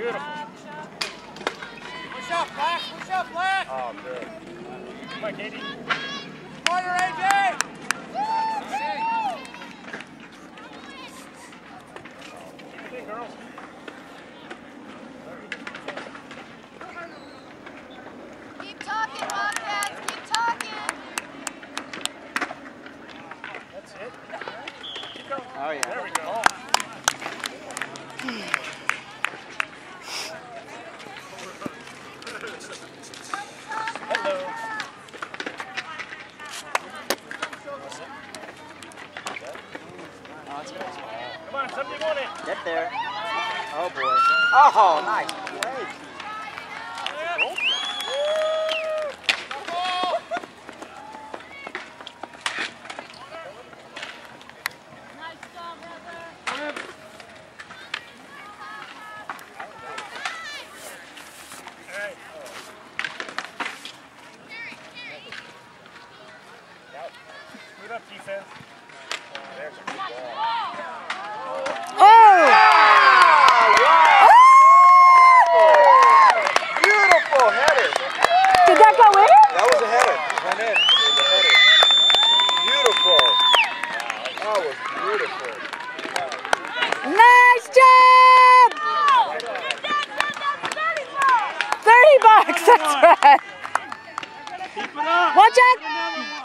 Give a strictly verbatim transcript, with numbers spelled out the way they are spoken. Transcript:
Beautiful. Push up, Black. Push up, Black. Oh, good. Come on, Katie. Come on, A J. Keep it in, girls. Keep talking, Wildcats. Keep talking. That's it. Keep going. Oh, yeah. There we go. Hello. Oh, that's good. Come on, somebody want it. Get there. Oh, boy. Oh, nice play. Move up, defense. Oh, there's a good ball. Oh! Beautiful header. Did that go in? That was a header. It went in. It was a header. Beautiful. That was beautiful. Nice job! thirty bucks, that's right. Keep it up. Watch out!